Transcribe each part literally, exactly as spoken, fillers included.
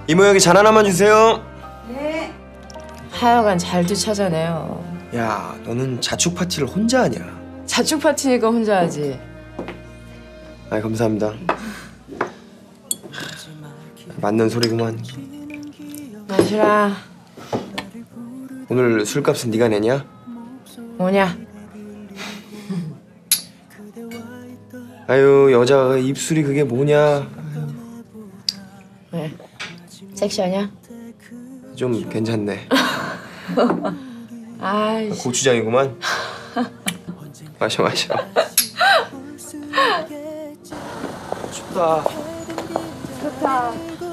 이모 여기 잔 하나만 주세요. 네. 하여간 잘도 찾아내요. 야, 너는 자축 파티를 혼자 하냐? 자축 파티니까 혼자 하지. 아, 감사합니다. 맞는 소리구만. 마시라. 오늘 술값은 네가 내냐? 뭐냐? 아유, 여자가 입술이 그게 뭐냐? 왜? 섹시하냐? 좀 괜찮네. 아이씨. 고추장이구만. 마셔 마셔. 춥다. 좋다.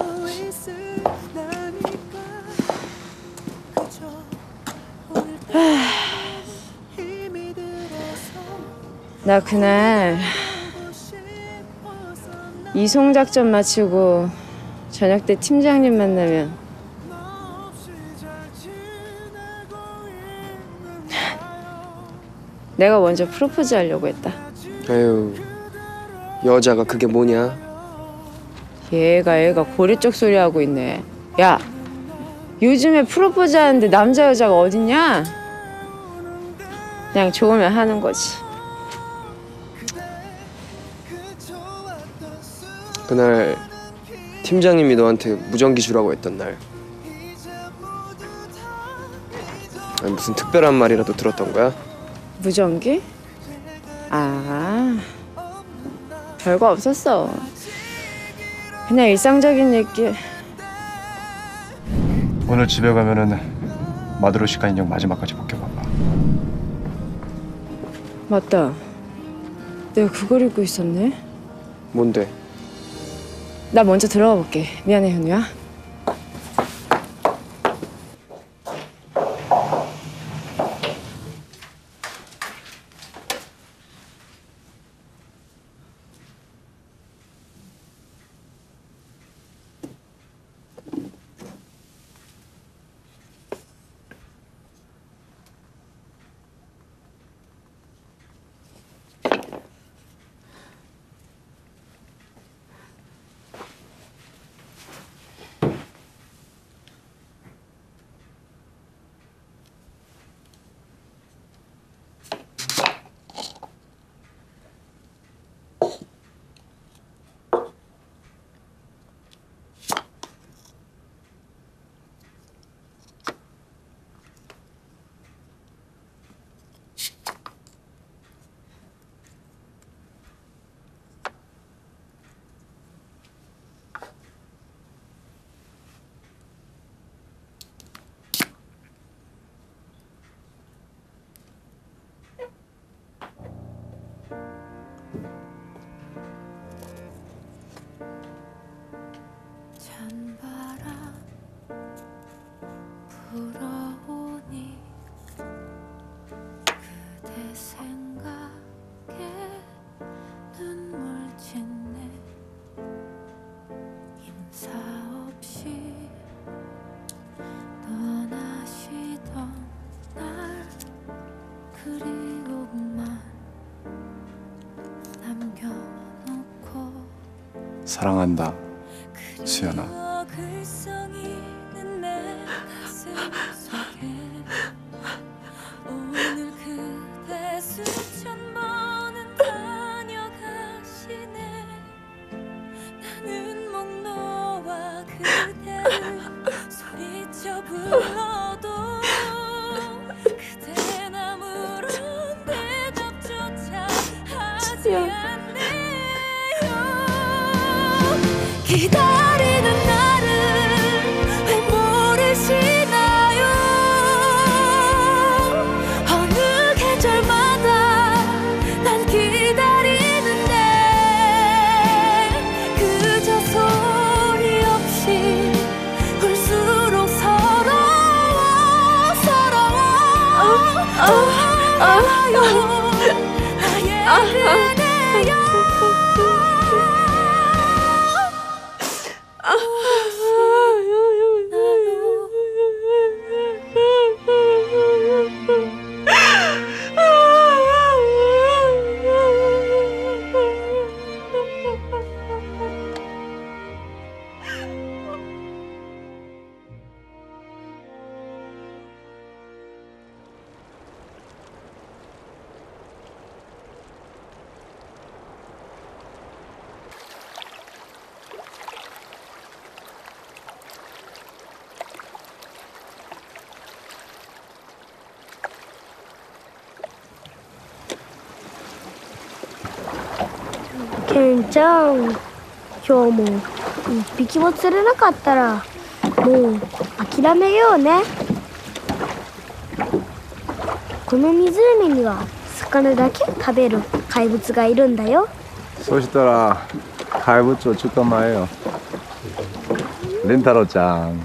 나 그날 이송 작전 마치고 저녁 때 팀장님 만나면 내가 먼저 프로포즈 하려고 했다. 아유, 여자가 그게 뭐냐? 얘가 얘가 고리 쪽 소리 하고 있네. 야, 요즘에 프로포즈 하는데 남자 여자가 어딨냐? 그냥 좋으면 하는 거지. 그날 팀장님이 너한테 무전기 주라고 했던 날. 아니, 무슨 특별한 말이라도 들었던 거야? 무전기? 아, 별거 없었어. 그냥 일상적인 얘기. 오늘 집에 가면은 마드로시카 인형 마지막까지 벗겨봐봐. 맞다. 내가 그걸 입고 있었네. 뭔데? 나 먼저 들어가 볼게. 미안해, 현우야. 찬바람 불어오니 그대 생각에 눈물 짓네. 인사 없이 떠나시던 날 그리고만 남겨놓고 사랑한다, 수연아. 오늘 그대 수천 번은 다녀가시네. 나는 목 놓아 그대를 소리쳐 불러도 그댄 아무런 대답조차 하지 않네요. 기다리는 나를 왜 모르시나요? 어느 계절마다 난 기다리는데 그저 소리 없이 울수록 서러워 서러워. 아요 나의 그대여. ケンちゃん、今日も一匹も釣れなかったらもう諦めようね。この湖には魚だけを食べる怪物がいるんだよ。 そしたら怪物を捕まえよう。凛太郎ちゃん。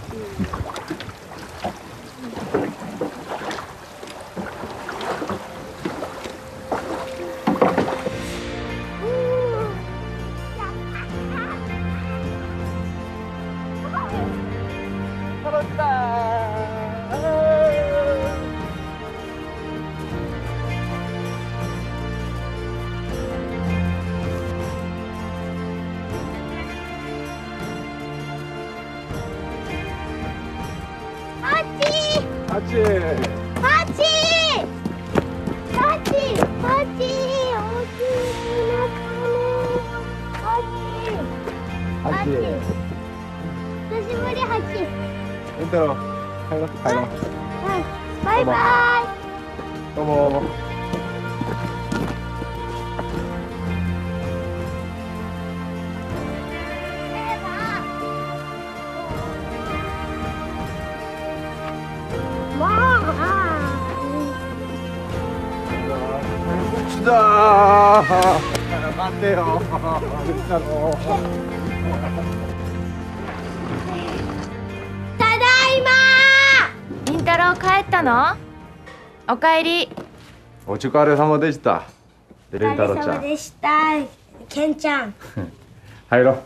ハチハチハチハチ、大きいなハチハチ、久しぶりハチ。 凛太郎、帰ろう帰ろう。 うん、バイバイ。 どうも。だー、待ってよ、凛太郎。 ただいま凛太郎帰ったの？おかえり。 お疲れ様でした。 ー。 凛太郎ちゃお疲れ様ん。 でした。ケンちゃん。 入ろう。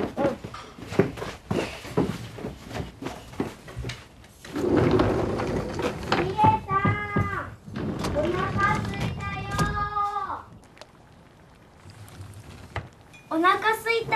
お腹すいた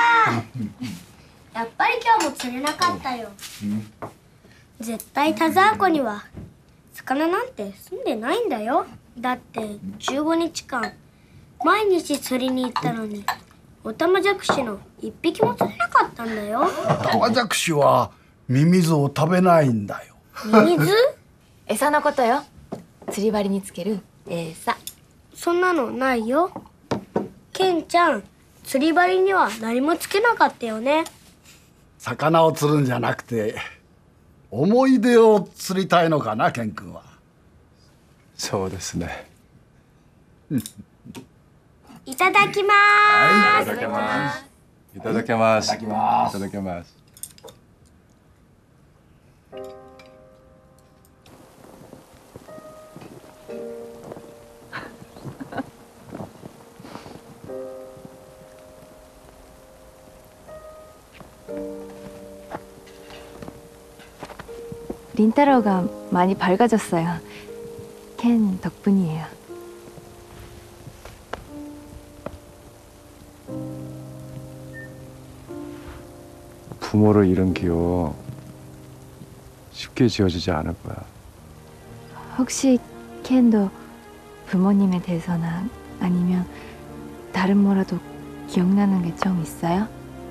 やっぱり今日も釣れなかったよ。絶対田沢湖には魚なんて住んでないんだよ。だってじゅうごにちかん毎日釣りに行ったのにオタマジャクシの一匹も釣れなかったんだよ。 オタマジャクシはミミズを食べないんだよ。 ミミズ？ 餌のことよ。釣り針につける餌。 そんなのないよ。ケンちゃん、釣り針には何もつけなかったよね。 魚を釣るんじゃなくて思い出を釣りたいのかな、ケン君は。 そうですね。 いただきまーす。 いただきます。いただきます。いただきます。いただきます。 린따로가 많이 밝아졌어요. 켄 덕분이에요. 부모를 잃은 기억 쉽게 지워지지 않을 거야. 혹시 켄도 부모님에 대해서나 아니면 다른 뭐라도 기억나는 게 좀 있어요?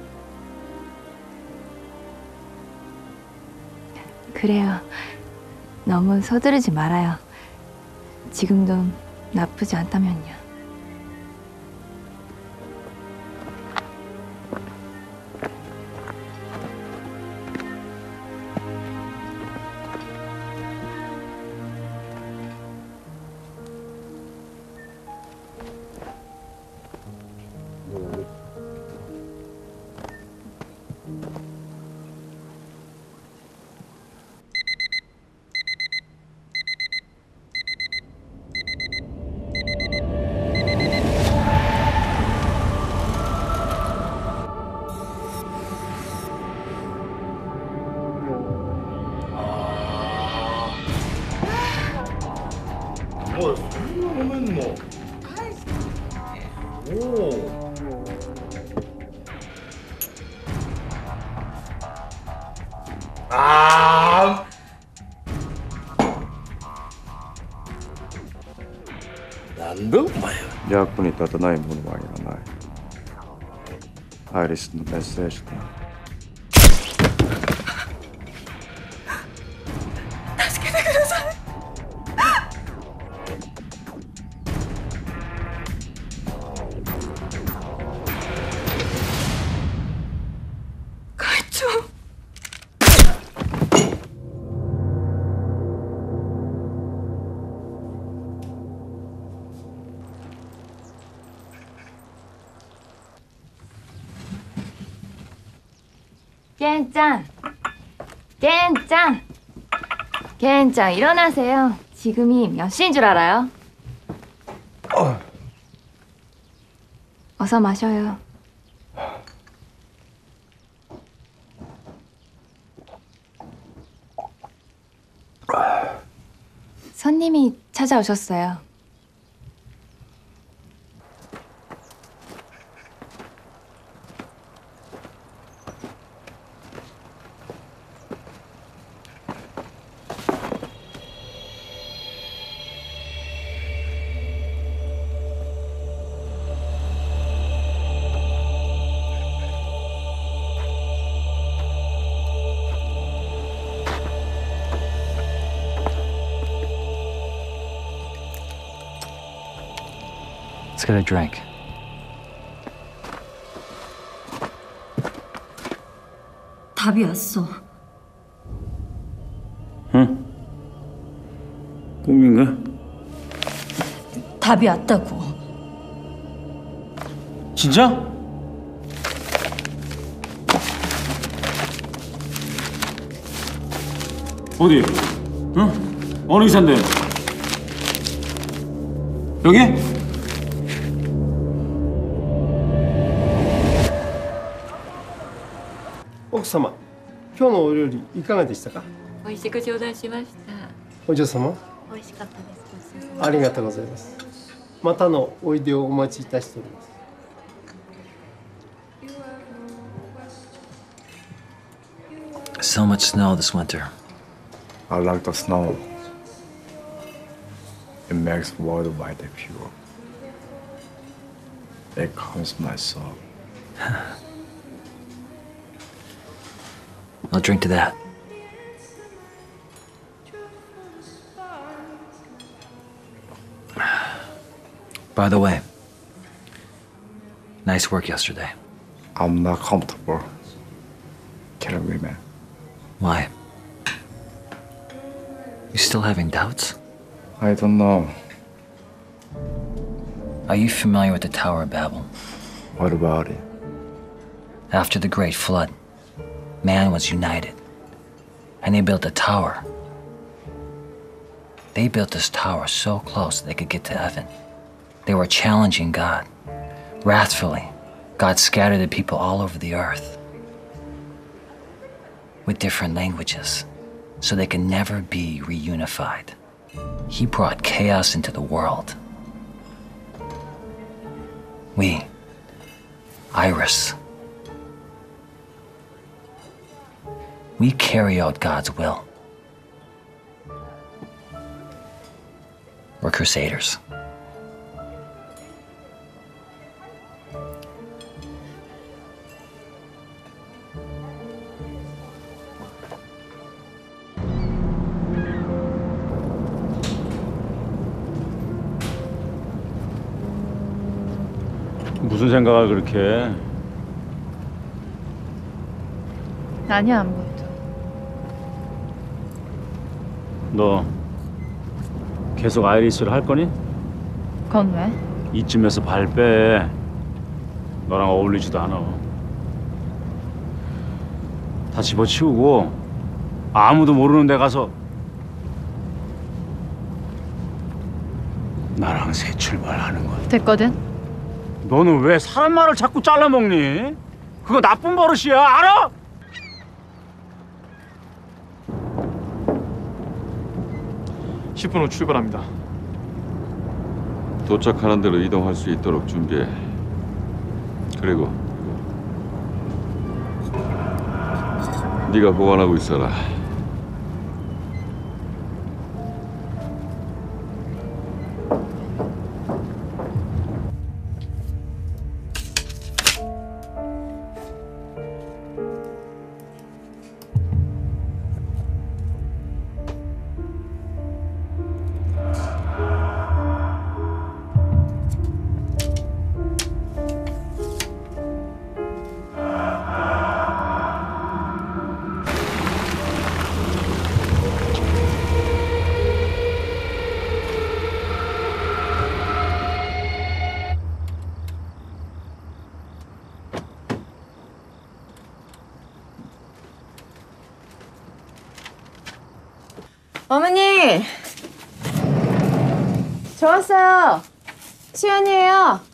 그래요. 너무 서두르지 말아요. 지금도 나쁘지 않다면요. 어, 그러면 뭐. 오. 아. なんだお前は。 役に立たないものはいらない。アイリスのメッセージだ。 助けてください。 ケンちゃんケンちゃんケンちゃん일어나세요. 지금이 몇 시인 줄 알아요? 어. 어서 마셔요. 손님이 찾아오셨어요. Let's get a drink. 답이 왔어. 응? 꿈인가? 답이 왔다고. 진짜? 어디? 응? 어느 의사인데? 여기? 奥様、今日のお料理いかがでしたか？ 美味しく頂戴しました。 お嬢様、 美味しかったです。 ありがとうございます。またのおいでをお待ちいたしております。 So much snow this winter. I like the snow. It makes water white and pure. It calms my soul. I'll drink to that. By the way, nice work yesterday. I'm not comfortable killing women. Why? You still having doubts? I don't know. Are you familiar with the Tower of Babel? What about it? After the Great Flood, man was united, and they built a tower. They built this tower so close they could get to heaven. They were challenging God. Wrathfully, God scattered the people all over the earth with different languages, so they can never be reunified. He brought chaos into the world. We, Iris, we carry out God's will. We're crusaders. 무슨 생각을 그렇게 해? 아니야, 아무것도. 너 계속 아이리스를 할 거니? 그건 왜? 이쯤에서 발 빼. 너랑 어울리지도 않아. 다 집어치우고 아무도 모르는 데 가서 나랑 새 출발하는 거야. 됐거든? 너는 왜 사람 말을 자꾸 잘라먹니? 그거 나쁜 버릇이야, 알아? 십 분 후 출발합니다. 도착하는 대로 이동할 수 있도록 준비해. 그리고 네가 보관하고 있어라. 어머니! 저 왔어요. 수연이에요.